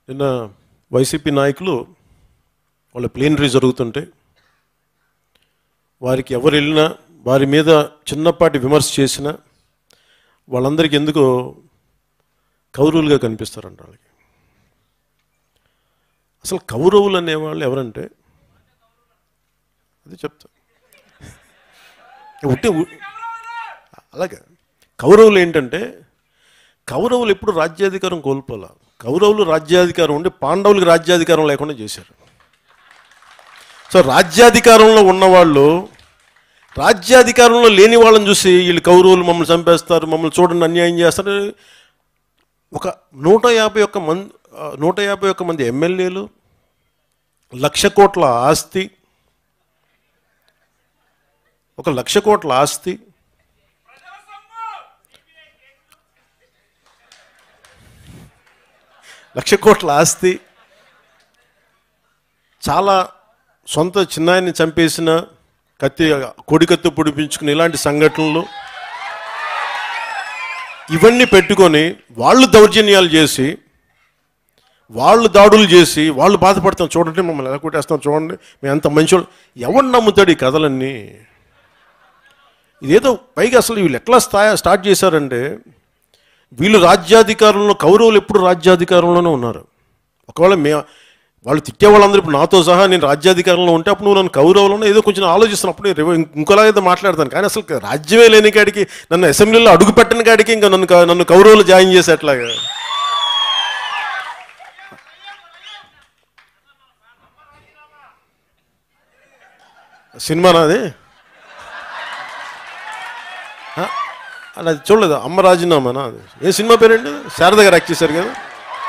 నిన్న వైసీపీ నాయకులు వాళ్ళ ప్లీనరీ జరుగుతుంటే వారికి ఎవరు వెళ్ళినా వారి మీద చిన్నపాటి విమర్శ చేసినా వాళ్ళందరికీ ఎందుకో కౌరవులుగా కనిపిస్తారంట. వాళ్ళకి అసలు కౌరవులు అనేవాళ్ళు ఎవరంటే అది చెప్తా ఉంటే అలాగే కౌరవులు ఏంటంటే కౌరవులు ఎప్పుడు రాజ్యాధికారం కోల్పోలే. కౌరవులు రాజ్యాధికారం ఉండి పాండవులకు రాజ్యాధికారం లేకుండా చేశారు. సో రాజ్యాధికారంలో ఉన్నవాళ్ళు రాజ్యాధికారంలో లేని వాళ్ళని చూసి వీళ్ళు కౌరవులు మమ్మల్ని చంపేస్తారు, మమ్మల్ని చూడండి అన్యాయం చేస్తారు. ఒక 151 మంది ఎమ్మెల్యేలు, 1,00,000 కోట్ల ఆస్తి, 1,00,000 కోట్ల ఆస్తి, చాలా సొంత చిన్నాయన్ని చంపేసిన కొడికత్తి పొడిపించుకుని ఇలాంటి సంఘటనలు ఇవన్నీ పెట్టుకొని వాళ్ళు దౌర్జన్యాలు చేసి వాళ్ళు దాడులు చేసి వాళ్ళు బాధపడతాం. చూడండి మమ్మల్ని ఎలా కొట్టేస్తాం, చూడండి మేము ఎంత మంచి. ఎవరు నమ్ముతాడు ఈ కథలన్నీ? ఇదేదో పైగా అసలు వీళ్ళు ఎట్లా స్టార్ట్ చేశారంటే వీళ్ళు రాజ్యాధికారంలో, కౌరవులు ఎప్పుడు రాజ్యాధికారంలోనే ఉన్నారు. ఒకవేళ వాళ్ళు తిట్టే వాళ్ళందరూ ఇప్పుడు నాతో సహా నేను రాజ్యాధికారంలో ఉంటే అప్పుడు నువ్వు నన్ను కౌరవులను ఏదో కొంచెం ఆలోచిస్తున్నప్పుడు ఇంకోలా ఏదో మాట్లాడతాను. కానీ అసలు రాజ్యమే లేని కాడికి, నన్ను అసెంబ్లీలో అడుగు పెట్టని కాడికి ఇంకా నన్ను కౌరవులు జాయిన్ చేసి అట్లాగా సినిమా నాది అలా చూడలేదు. అమ్మ రాజీనామానా అది ఏ సినిమా పేరేంటి? శారద గారు యాక్ట్ చేశారు కదా.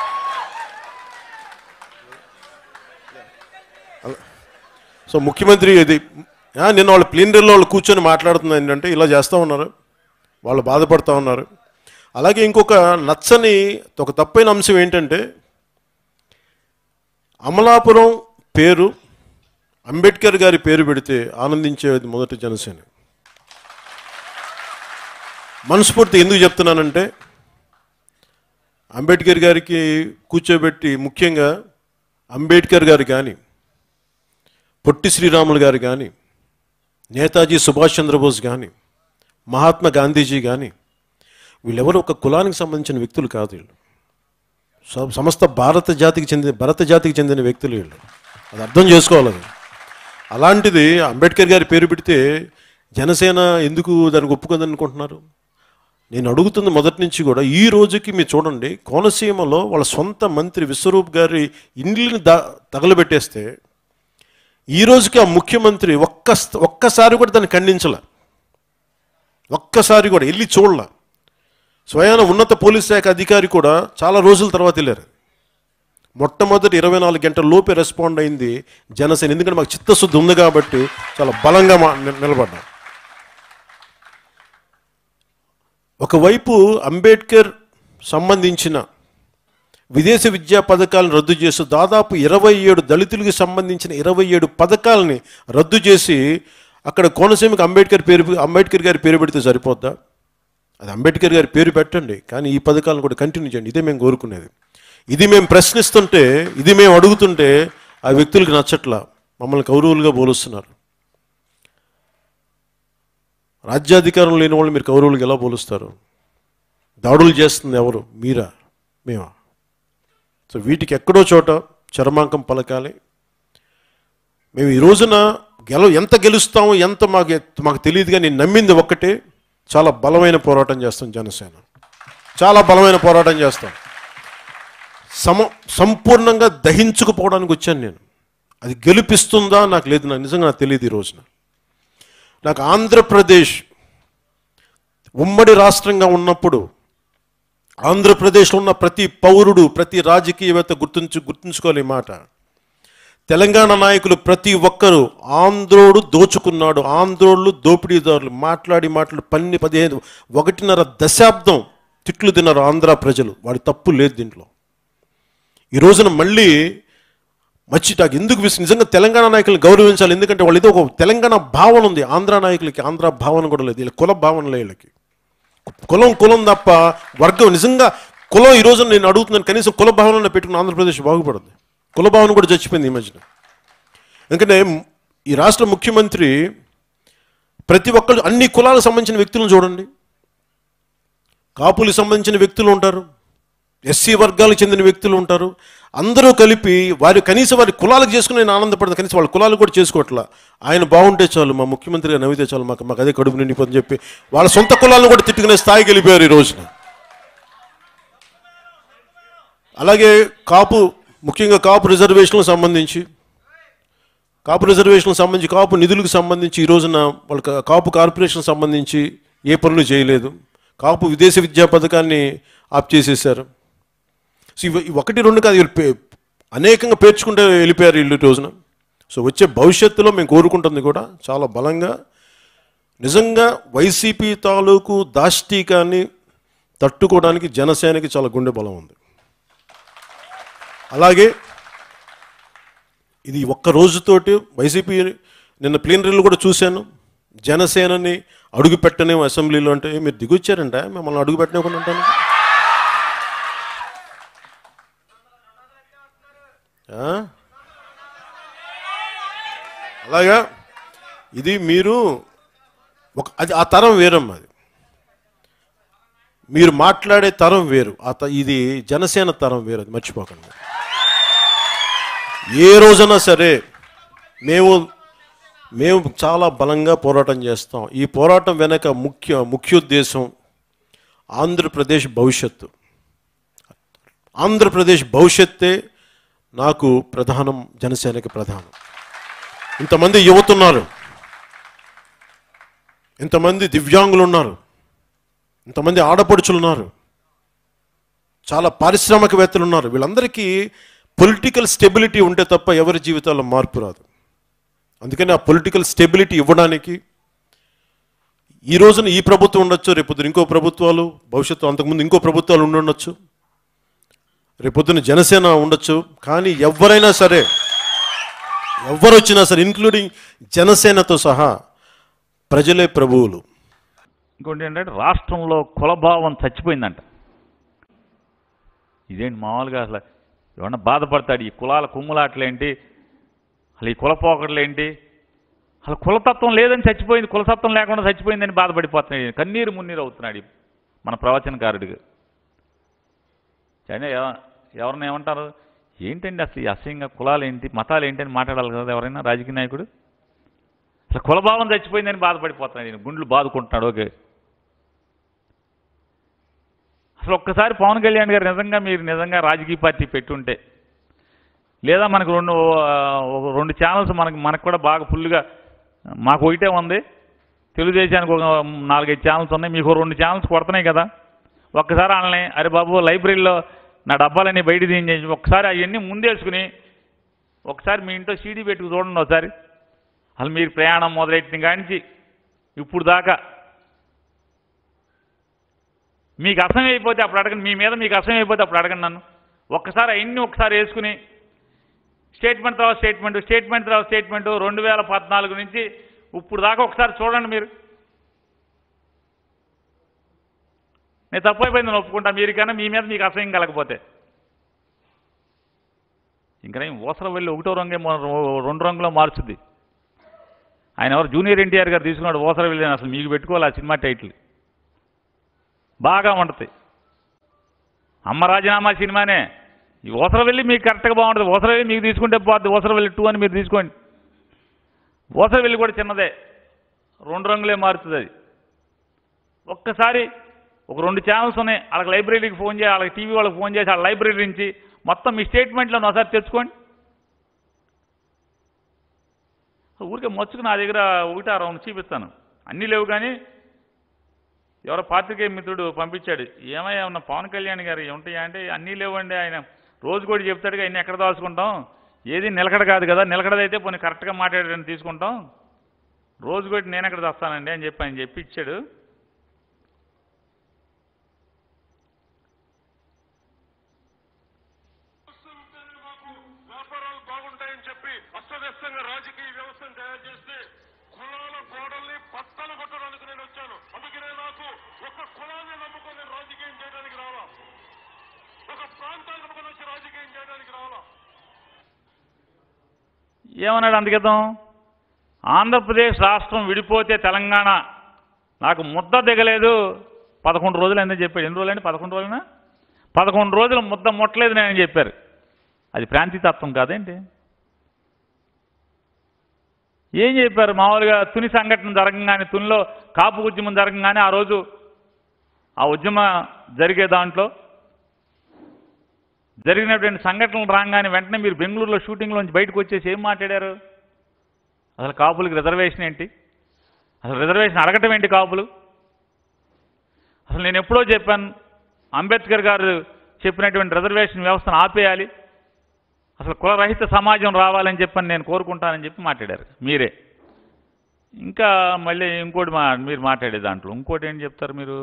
సో ముఖ్యమంత్రి ఇది నిన్న వాళ్ళ ప్లీనరీలో వాళ్ళు కూర్చొని మాట్లాడుతున్నారు ఏంటంటే ఇలా చేస్తూ ఉన్నారు, వాళ్ళు బాధపడుతూ ఉన్నారు. అలాగే ఇంకొక నచ్చని ఒక తప్పైన అంశం ఏంటంటే అమలాపురం పేరు అంబేద్కర్ గారి పేరు పెడితే ఆనందించేది మొదటి జనసేన. మనస్ఫూర్తి ఎందుకు చెప్తున్నానంటే అంబేద్కర్ గారికి కూర్చోబెట్టి, ముఖ్యంగా అంబేద్కర్ గారు కానీ, పొట్టి శ్రీరాములు గారు కానీ, నేతాజీ సుభాష్ చంద్రబోస్ కానీ, మహాత్మా గాంధీజీ కానీ వీళ్ళెవరు ఒక కులానికి సంబంధించిన వ్యక్తులు కాదు. వీళ్ళు సమస్త భరత జాతికి చెందిన వ్యక్తులు వీళ్ళు. అది అర్థం చేసుకోవాలి. అలాంటిది అంబేద్కర్ గారి పేరు పెడితే జనసేన ఎందుకు దానికి ఒప్పుకుందనుకుంటున్నారు? నేను అడుగుతుంది మొదటి నుంచి కూడా. ఈ రోజుకి మీరు చూడండి, కోనసీమలో వాళ్ళ సొంత మంత్రి విశ్వరూప్ గారి ఇండ్లని తగలబెట్టేస్తే ఈ రోజుకి ఆ ముఖ్యమంత్రి ఒక్కసారి కూడా దాన్ని ఖండించలే. ఒక్కసారి కూడా వెళ్ళి చూడలే. స్వయాన ఉన్నత పోలీస్ శాఖ అధికారి కూడా చాలా రోజుల తర్వాత వెళ్ళారు. మొట్టమొదటి 24 గంటల లోపే రెస్పాండ్ అయింది జనసేన. ఎందుకంటే మాకు చిత్తశుద్ధి ఉంది కాబట్టి చాలా బలంగా నిలబడ్డాం. ఒకవైపు అంబేద్కర్ సంబంధించిన విదేశీ విద్యా పథకాలను రద్దు చేసి దాదాపు 27 దళితులకి సంబంధించిన 27 పథకాలని రద్దు చేసి అక్కడ కోనసీమకి అంబేద్కర్ గారి పేరు పెడితే సరిపోద్దా? అది అంబేద్కర్ గారి పేరు పెట్టండి, కానీ ఈ పథకాలను కూడా కంటిన్యూ చేయండి. ఇదే మేము కోరుకునేది. ఇది మేము ప్రశ్నిస్తుంటే, ఇది మేము అడుగుతుంటే ఆ వ్యక్తులకు నచ్చట్లా. మమ్మల్ని కౌరవులుగా పోలుస్తున్నారు. రాజ్యాధికారం లేని వాళ్ళు మీరు కౌరవులకు ఎలా పోలుస్తారు? దాడులు చేస్తుంది ఎవరు? మీరా? మేమా? సో వీటికి ఎక్కడో చోట చరమాంకం పలకాలి. మేము ఈ రోజున ఎంత గెలుస్తామో ఎంత మాకు తెలియదు, కానీ నమ్మింది ఒక్కటే, చాలా బలమైన పోరాటం చేస్తాం. జనసేన చాలా బలమైన పోరాటం చేస్తాం. సంపూర్ణంగా దహించుకుపోవడానికి వచ్చాను నేను. అది గెలిపిస్తుందా నాకు లేదు, నాకు నిజంగా తెలియదు. ఈ రోజున నాకు ఆంధ్రప్రదేశ్ ఉమ్మడి రాష్ట్రంగా ఉన్నప్పుడు ఆంధ్రప్రదేశ్లో ఉన్న ప్రతి పౌరుడు, ప్రతి రాజకీయవేత్త గుర్తుంచుకోవాలి మాట. తెలంగాణ నాయకులు ప్రతి ఒక్కరూ ఆంధ్రోడు దోచుకున్నాడు, ఆంధ్రోళ్ళు దోపిడీదారులు మాట్లాడి 1.5 దశాబ్దం తిట్లు తిన్నారు ఆంధ్ర ప్రజలు. వాడి తప్పు లేదు దీంట్లో. ఈ రోజున మళ్ళీ నాకు ఎందుకు నిజంగా తెలంగాణ నాయకులను గౌరవించాలి. ఎందుకంటే వాళ్ళు ఏదో ఒక తెలంగాణ భావన ఉంది. ఆంధ్ర నాయకులకి ఆంధ్ర భావన కూడా లేదు. వీళ్ళ కుల భావన లేదు. వీళ్ళకి కులం తప్ప వర్గం నిజంగా కులం ఈరోజు నేను అడుగుతున్నాను, కనీసం కుల భావన పెట్టుకున్న ఆంధ్రప్రదేశ్ బాగుపడదు. కుల భావన కూడా చచ్చిపోయింది ఈ మధ్యన. ఎందుకంటే ఈ రాష్ట్ర ముఖ్యమంత్రి ప్రతి ఒక్కరు అన్ని కులాలకు సంబంధించిన వ్యక్తులను చూడండి. కాపులకు సంబంధించిన వ్యక్తులు ఉంటారు, ఎస్సీ వర్గాలకు చెందిన వ్యక్తులు ఉంటారు. అందరూ కలిపి కనీసం వారి కులాలకు చేసుకుని నేను ఆనందపడతాను. కనీసం వాళ్ళ కులాలు కూడా చేసుకోవట్లా. ఆయన బాగుంటే చాలు, మా ముఖ్యమంత్రిగా నవ్వితే చాలు, మాకు అదే కడుపు నిండిపోతుందని చెప్పి వాళ్ళ సొంత కులాలను కూడా తిట్టుకునే స్థాయికి వెళ్ళిపోయారు ఈ రోజున. అలాగే ముఖ్యంగా కాపు రిజర్వేషన్లకు సంబంధించి కాపు నిధులకు సంబంధించి ఈ రోజున వాళ్ళ కాపు కార్పొరేషన్ సంబంధించి ఏ పనులు చేయలేదు. కాపు విదేశ విద్యా పథకాన్ని ఆప్ చేసేసారు. సో ఇవి ఒకటి రెండు కాదు, అనేకంగా పేర్చుకుంటే వెళ్ళిపోయారు వీళ్ళు ఈ రోజున. సో వచ్చే భవిష్యత్తులో మేము కోరుకుంటుంది కూడా చాలా బలంగా, నిజంగా వైసీపీ తాలూకు దాష్టీకాన్ని తట్టుకోవడానికి జనసేనకి చాలా గుండె బలం ఉంది. అలాగే ఇది ఒక్క రోజుతోటి వైసీపీ, నిన్న ప్లీనరీలు కూడా చూశాను, జనసేనని అడుగు పెట్టనేమో అసెంబ్లీలో. అంటే మీరు దిగొచ్చారంట, మిమ్మల్ని అడుగు పెట్టనివ్వకుండా ఉంటాను. అలాగా ఇది మీరు అది ఆ తరం వేరమ్మా. అది మీరు మాట్లాడే తరం వేరు, ఇది జనసేన తరం వేరు, అది మర్చిపోకండి. ఏ రోజైనా సరే మేము చాలా బలంగా పోరాటం చేస్తాం. ఈ పోరాటం వెనక ముఖ్యోద్దేశం ఆంధ్రప్రదేశ్ భవిష్యత్తు. ఆంధ్రప్రదేశ్ భవిష్యత్తే నాకు ప్రధానం, జనసేనకి ప్రధానం. ఇంతమంది యువత ఉన్నారు, ఇంతమంది దివ్యాంగులు ఉన్నారు, ఇంతమంది ఆడపడుచులు ఉన్నారు, చాలా పారిశ్రామికవేత్తలు ఉన్నారు. వీళ్ళందరికీ పొలిటికల్ స్టెబిలిటీ ఉంటే తప్ప ఎవరి జీవితాల్లో మార్పు రాదు. అందుకని ఆ పొలిటికల్ స్టెబిలిటీ ఇవ్వడానికి ఈ రోజున ఈ ప్రభుత్వం ఉండొచ్చు, రేపొద్దున ఇంకో ప్రభుత్వాలు, భవిష్యత్తు అంతకుముందు ఇంకో ప్రభుత్వాలు ఉండొచ్చు, రేపొద్దున జనసేన ఉండొచ్చు. కానీ ఎవరైనా సరే, ఎవరు వచ్చినా సరే, ఇంక్లూడింగ్ జనసేనతో సహా ప్రజలే ప్రభువులు. ఇంకోటి ఏంటంటే రాష్ట్రంలో కులభావం చచ్చిపోయిందంట. ఇదేంటి మామూలుగా అసలు ఏమన్నా బాధపడతాడు, ఈ కులాల కుమ్ములాట్లేంటి, అసలు ఈ కులపోకట్లేంటి, అసలు కులతత్వం లేదని చచ్చిపోయింది, కులతత్వం లేకుండా చచ్చిపోయిందని బాధపడిపోతున్నాడు, కన్నీరు మున్నీరు అవుతున్నాడు మన ప్రవచనకారుడిగా. అయినా ఎవరిని ఏమంటారు, ఏంటండి అసలు ఈ అసహ్యంగా కులాలు ఏంటి, మతాలు ఏంటి అని మాట్లాడాలి కదా ఎవరైనా రాజకీయ నాయకుడు. అసలు కులభావం చచ్చిపోయిందని బాధపడిపోతున్నాడు, గుండ్లు బాదుకుంటున్నాడు. ఓకే, అసలు ఒక్కసారి పవన్ కళ్యాణ్ గారు మీరు నిజంగా రాజకీయ పార్టీ పెట్టుంటే, లేదా మనకు రెండు ఛానల్స్ మనకు కూడా బాగా ఫుల్గా, మాకు ఒకటే ఉంది, తెలుగుదేశానికి ఒక 4-5 ఛానల్స్ ఉన్నాయి, మీకు 2 ఛానల్స్ కొడుతున్నాయి కదా, ఒక్కసారి వాళ్ళని అరే బాబు లైబ్రరీలో నా డబ్బాలన్నీ బయట తీయించేసి ఒకసారి అవన్నీ ముందేసుకుని ఒకసారి మీ ఇంట్లో సీడీ పెట్టుకు చూడండి ఒకసారి. అసలు మీరు ప్రయాణం మొదలెట్టిన కానించి ఇప్పుడు దాకా మీకు అసహ్యమైపోతే అప్పుడు అడగండి, మీ మీద మీకు అసహ్యమైపోతే అప్పుడు అడగండి నన్ను. ఒక్కసారి అవన్నీ ఒకసారి వేసుకుని స్టేట్మెంట్ తర్వాత స్టేట్మెంట్ 2014 నుంచి ఇప్పుడు దాకా ఒకసారి చూడండి మీరు. నేను తప్పైపోయిందని ఒప్పుకుంటా, మీరు కన్నా మీ మీద మీకు అసహ్యం కలగకపోతే. ఇంకా నేను ఊసర వెళ్ళి 1వ రంగే 2 రంగులో మార్చుద్ది. ఆయన ఎవరు జూనియర్ ఎన్టీఆర్ గారు తీసుకున్నాడు ఊసర వెళ్ళి, అసలు మీకు పెట్టుకోవాలి ఆ సినిమా టైటిల్, బాగా ఉంటుంది. అమ్మ రాజీనామా సినిమానే, ఈ ఊసర వెళ్ళి మీకు కరెక్ట్గా బాగుంటుంది. ఊసర వెళ్ళి మీకు తీసుకుంటే పోద్ది, ఊసర వెళ్ళి 2 అని మీరు తీసుకోండి. ఊసర వెళ్ళి కూడా చిన్నదే, 2 రంగులే మారుతుంది అది. ఒక్కసారి ఒక 2 ఛానల్స్ ఉన్నాయి, వాళ్ళకి లైబ్రరీకి ఫోన్ చేసి, వాళ్ళకి టీవీ వాళ్ళకి ఫోన్ చేసి, వాళ్ళ లైబ్రరీ నుంచి మొత్తం మీ స్టేట్మెంట్లో ఒకసారి తెచ్చుకోండి. ఊరికే మచ్చుకు నా దగ్గర 1-6 చూపిస్తాను, అన్నీ లేవు. కానీ ఎవరో పాత్రికేయ మిత్రుడు పంపించాడు, ఏమయ్యా ఉన్న పవన్ కళ్యాణ్ గారు ఏముంటాయా అంటే, అన్నీ లేవండి, ఆయన రోజు కూడా చెప్తాడుగా, అన్నీ ఎక్కడ దాచుకుంటాం, ఏది నిలకడ కాదు కదా, నిలకడదైతే పోనీ కరెక్ట్గా మాట్లాడని తీసుకుంటాం, రోజు కూడా నేను ఎక్కడ తెస్తానండి అని చెప్పి ఆయన చెప్పి ఇచ్చాడు. రాజకీయ వ్యవస్థను తయారు చేస్తే కులాల గోడల్ని పత్తలు కొట్టడానికి నేను వచ్చాను. అందుకనే నాకు ఒక కులాన్ని నమ్ముకొని రాజకీయం చేయడానికి రావా. ఏమన్నాడు అందుకితం? ఆంధ్రప్రదేశ్ రాష్ట్రం విడిపోతే తెలంగాణ నాకు ముద్ద దిగలేదు, 11 రోజులు అని చెప్పాడు. ఎన్ని రోజులండి? 11 రోజులనా? 11 రోజులు ముద్ద ముట్టలేదు నేను చెప్పారు. అది ప్రాంతీయతత్వం కాదేంటి? ఏం చెప్పారు? మామూలుగా తుని సంఘటన జరగంగానే, తునిలో కాపు ఉద్యమం జరగంగానే ఆ రోజు ఆ ఉద్యమ జరిగే దాంట్లో జరిగినటువంటి సంఘటనలు రాగానే వెంటనే మీరు బెంగళూరులో షూటింగ్లోంచి బయటకు వచ్చేసి ఏం మాట్లాడారు? అసలు కాపులకి రిజర్వేషన్ ఏంటి? అసలు రిజర్వేషన్ అడగటం ఏంటి కాపులు? అసలు నేను ఎప్పుడో చెప్పాను, అంబేద్కర్ గారు చెప్పినటువంటి రిజర్వేషన్ వ్యవస్థను ఆపేయాలి, అసలు కులరహిత సమాజం రావాలని చెప్పని నేను కోరుకుంటానని చెప్పి మాట్లాడారు మీరే. ఇంకా మళ్ళీ ఇంకోటి మీరు మాట్లాడే దాంట్లో ఇంకోటి ఏం చెప్తారు మీరు?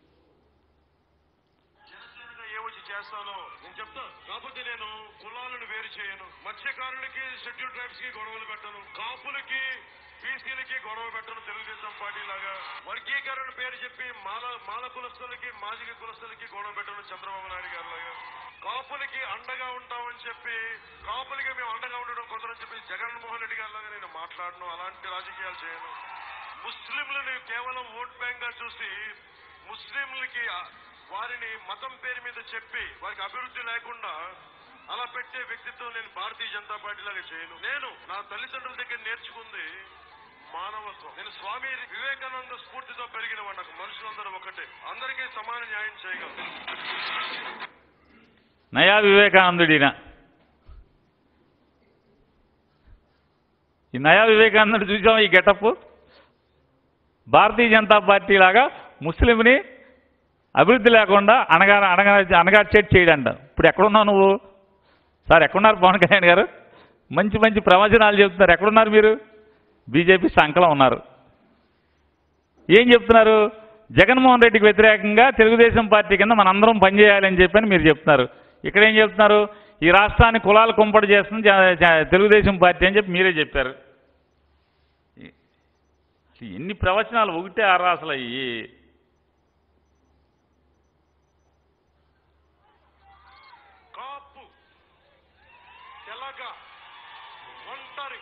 జనసేనగా ఏ వచ్చి చేస్తానో నేను చెప్తా. కాకపోతే నేను కులాలను వేరు చేయను, మత్స్యకారులకి, షెడ్యూల్ ట్రైబ్స్ కి గొడవలు పెట్టను, కాపులకి, బీసీలకి గొడవ పెట్టను. తెలుగుదేశం పార్టీ లాగా వర్గీకరణ పేరు చెప్పి మాల కులస్తులకి, మాజిక కులస్తులకి గొడవ పెట్టను. చంద్రబాబు నాయుడు గారు లాగా కాపులకి అండగా ఉంటామని చెప్పి, కాపులకి మేము అండగా ఉండడం కుదరని చెప్పి జగన్మోహన్ రెడ్డి గారి లాగా నేను మాట్లాడను. అలాంటి రాజకీయాలు చేయను. ముస్లింలను కేవలం ఓట్ బ్యాంక్ గా చూసి ముస్లింలకి వారిని మతం పేరు మీద చెప్పి వారికి అభివృద్ధి లేకుండా అలా పెట్టే వ్యక్తిత్వం నేను భారతీయ జనతా పార్టీ లాగా చేయను. నేను నా తల్లిదండ్రుల దగ్గర నేర్చుకుంది మానవత్వం. నేను స్వామి వివేకానంద స్ఫూర్తితో పెరిగిన వాడు. నాకు మనుషులందరూ ఒకటే, అందరికీ సమాన న్యాయం చేయగలరు. నయా వివేకానందుడినా? ఈ నయా వివేకానందుడు చూసాం ఈ గెటప్. భారతీయ జనతా పార్టీ లాగా ముస్లింని అభివృద్ధి లేకుండా అనగార్చేట్ చేయడంట. ఇప్పుడు ఎక్కడున్నావు నువ్వు? సార్ ఎక్కడున్నారు పవన్ కళ్యాణ్ గారు? మంచి మంచి ప్రవచనాలు చెప్తున్నారు. ఎక్కడున్నారు మీరు? బీజేపీ సంకలం ఉన్నారు. ఏం చెప్తున్నారు? జగన్మోహన్ రెడ్డికి వ్యతిరేకంగా తెలుగుదేశం పార్టీ కింద మనందరం పనిచేయాలని చెప్పని మీరు చెప్తున్నారు. ఇక్కడ ఏం చెప్తున్నారు? ఈ రాష్ట్రాన్ని కులాలు కుంపటి చేస్తుంది తెలుగుదేశం పార్టీ అని చెప్పి మీరే చెప్పారు. ఎన్ని ప్రవచనాలు ఒకటే ఆరా అసలు. ఈ కాపు, తెలగ, ఒంటరి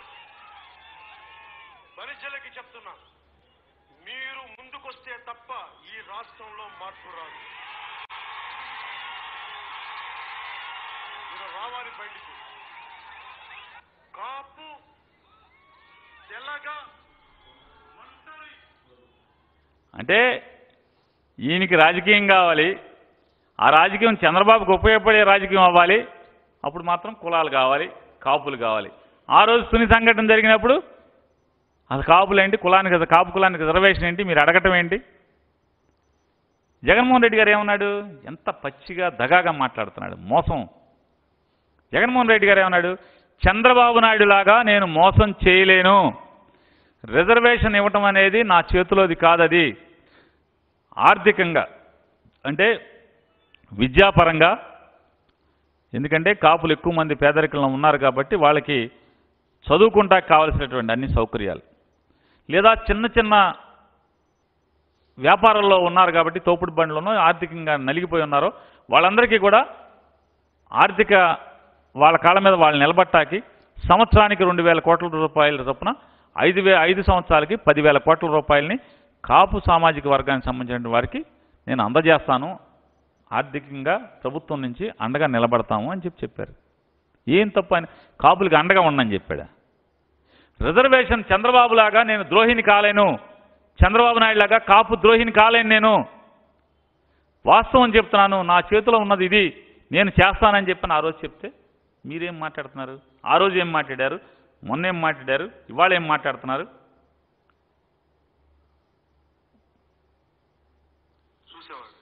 బలిజలకి చెప్తున్నా, మీరు ముందుకొస్తే తప్ప ఈ రాష్ట్రంలో మార్పు రాదు. మీరు రావాలి బయటికి. కాపు, తెలగ, ఒంటరి. అంటే ఈయనకి రాజకీయం కావాలి, ఆ రాజకీయం చంద్రబాబుకు ఉపయోగపడే రాజకీయం అవ్వాలి, అప్పుడు మాత్రం కులాలు కావాలి, కాపులు కావాలి. ఆ రోజు తుని సంఘటన జరిగినప్పుడు అసలు కాపులు ఏంటి, కులానికి కాపు కులానికి రిజర్వేషన్ ఏంటి, మీరు అడగటం ఏంటి? జగన్మోహన్ రెడ్డి గారు ఏమన్నాడు? ఎంత పచ్చిగా దగాగా మాట్లాడుతున్నాడు, మోసం. జగన్మోహన్ రెడ్డి గారు ఏమన్నాడు? చంద్రబాబు నాయుడు లాగా నేను మోసం చేయలేను, రిజర్వేషన్ ఇవ్వటం అనేది నా చేతిలోది కాదది. ఆర్థికంగా అంటే విద్యాపరంగా, ఎందుకంటే కాపులు ఎక్కువ మంది పేదరికంలో ఉన్నారు కాబట్టి వాళ్ళకి చదువుకుంటా కావలసినటువంటి అన్ని సౌకర్యాలు, లేదా చిన్న చిన్న వ్యాపారాల్లో ఉన్నారు కాబట్టి తోపుడు బండ్లను ఆర్థికంగా నలిగిపోయి ఉన్నారో వాళ్ళందరికీ కూడా ఆర్థిక వాళ్ళ కాళ్ళ మీద వాళ్ళు నిలబట్టాకి సంవత్సరానికి 2,000 కోట్ల రూపాయల చొప్పున 5 సంవత్సరాలకి 10,000 కోట్ల రూపాయలని కాపు సామాజిక వర్గానికి సంబంధించిన వారికి నేను అందజేస్తాను, ఆర్థికంగా ప్రభుత్వం నుంచి అండగా నిలబడతాము అని చెప్పారు. ఏం తప్ప అని కాపులకి అండగా ఉండని చెప్పాడు. రిజర్వేషన్ చంద్రబాబు లాగా నేను ద్రోహిని కాలేను, చంద్రబాబు నాయుడు లాగా కాపు ద్రోహిని కాలేను, నేను వాస్తవం చెప్తున్నాను, నా చేతిలో ఉన్నది ఇది, నేను చేస్తానని చెప్పని ఆ రోజు చెప్తే మీరేం మాట్లాడుతున్నారు? ఆ రోజు ఏం మాట్లాడారు, మొన్న ఏం మాట్లాడారు, ఇవాళ ఏం మాట్లాడుతున్నారు? చూసేవాడు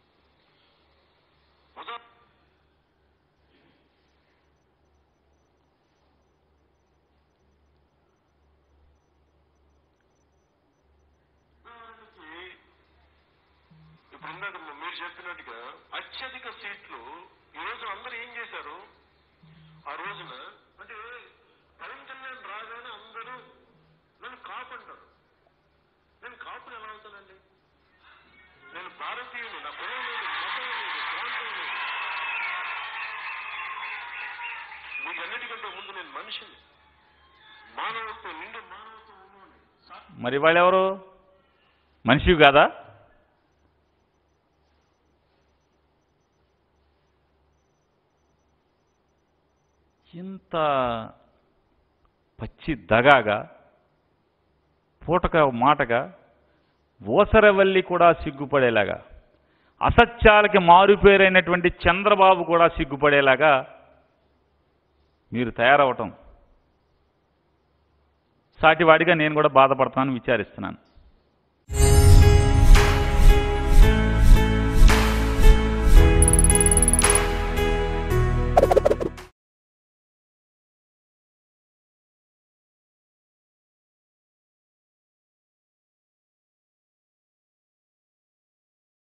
ఇప్పుడు ఇందాక మీరు చెప్పినట్టుగా అత్యధిక సీట్లు ఈ రోజు అందరూ ఏం చేశారు? ఆ రోజున అంటే పవన్ కళ్యాణ్ రాగానే అందరూ నన్ను కాపు అంటారు. నేను కాపుని ఎలా అవుతానండి? నేను భారతీయుని, నా కులం లేదు, మతం లేదు, ప్రాంతం లేదు. వీటన్నిటికంటే ముందు నేను మనిషిని. మానవత్వం నిండు మానవత్వం ఉన్నోడిని. మరి వాళ్ళెవరు? మనిషివి కాదా? ఇంత పచ్చి దగాగా, పూటక మాటగా, ఓసరవల్లి కూడా సిగ్గుపడేలాగా, అసత్యాలకి మారుపేరైనటువంటి చంద్రబాబు కూడా సిగ్గుపడేలాగా మీరు తయారవటం సాటివాడిగా నేను కూడా బాధపడతానని విచారిస్తున్నాను.